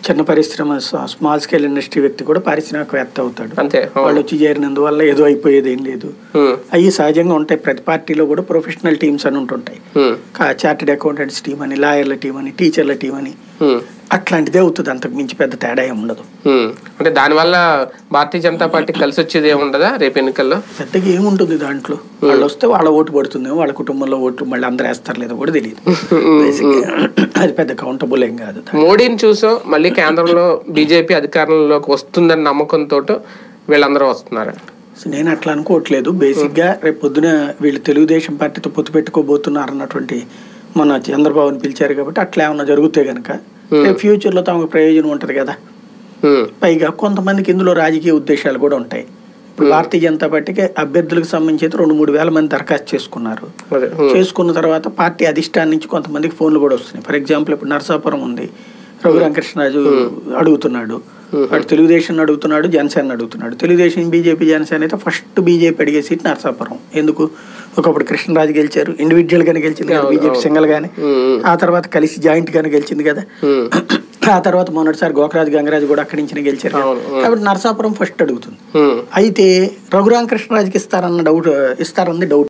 చిన్న పరిశ్రమ small scale industry వ్యక్తి కూడా పారిశ్రామికవేత్త అవుతాడు. అంతే. వాళ్ళు వచ్చి చేరినందువల్ల ఏదో అయిపోయేది ఏం లేదు. అవి సహజంగా ఉంటాయి. ప్రతి పార్టీలో కూడా ప్రొఫెషనల్ టీమ్స్ అని ఉంటుంటాయి. చార్టెడ్ అకౌంటెంట్స్ టీం అని, లాయర్ల టీం అని, టీచర్ల టీం అని, అట్లాంటిదే అవుతుంది. అంతకు మించి పెద్ద తేడా ఏమి ఉండదు. అంటే దానివల్ల భారతీయ జనతా పార్టీ కలిసి వచ్చేది ఏముండదా రేపు ఎన్నికల్లో? పెద్దగా ఏముంటుంది దాంట్లో. వాళ్ళు వస్తే వాళ్ళ ఓటు పడుతుందేమో, వాళ్ళ కుటుంబంలో ఓట్లు మళ్ళీ అందరూ వేస్తారు లేదో కూడా తెలియదు. అది పెద్ద కౌంటబుల్ ఏం కాదు. మోడీని చూసో మళ్ళీ కేంద్రంలో బీజేపీ అధికారంలోకి వస్తుందని నమ్మకంతో వీళ్ళందరూ వస్తున్నారు. నేను అట్లా అనుకోవట్లేదు. బేసిక్గా రేపు పొద్దున వీళ్ళు తెలుగుదేశం పార్టీతో పొత్తు పెట్టుకోబోతున్నారు అన్నటువంటి మన చంద్రబాబుని పిలిచారు కాబట్టి అట్లా ఏమన్నా జరిగితే కనుక రేపు ఫ్యూచర్లో తమకు ప్రయోజనం ఉంటుంది కదా. పైగా కొంతమందికి ఇందులో రాజకీయ ఉద్దేశాలు కూడా ఉంటాయి. ఇప్పుడు భారతీయ జనతా పార్టీకి అభ్యర్థులకు సంబంధించి 2-3 వేల మంది దరఖాస్తు చేసుకున్నారు. చేసుకున్న తర్వాత పార్టీ అధిష్టానం నుంచి కొంతమందికి ఫోన్లు కూడా వస్తున్నాయి. ఫర్ ఎగ్జాంపుల్ ఇప్పుడు నరసాపురం ఉంది, రఘురామకృష్ణరాజు అడుగుతున్నాడు, వాడు తెలుగుదేశం అడుగుతున్నాడు, జనసేన అడుగుతున్నాడు. తెలుగుదేశం, బీజేపీ, జనసేన అయితే ఫస్ట్ బీజేపీ అడిగే సీట్ నరసాపురం. ఎందుకు? ఒకప్పుడు కృష్ణరాజు గెలిచారు, ఇండివిజువల్ గానే గెలిచింది కదా బీజేపీ సింగల్ గానే. ఆ తర్వాత కలిసి జాయింట్ గానే గెలిచింది కదా. ఆ తర్వాత మొన్నటిసారి గోకరాజు గంగరాజు కూడా అక్కడి నుంచి గెలిచారు. కాబట్టి నరసాపురం ఫస్ట్ అడుగుతుంది. అయితే రఘురామకృష్ణరాజుకి ఇస్తారన్నది డౌట్.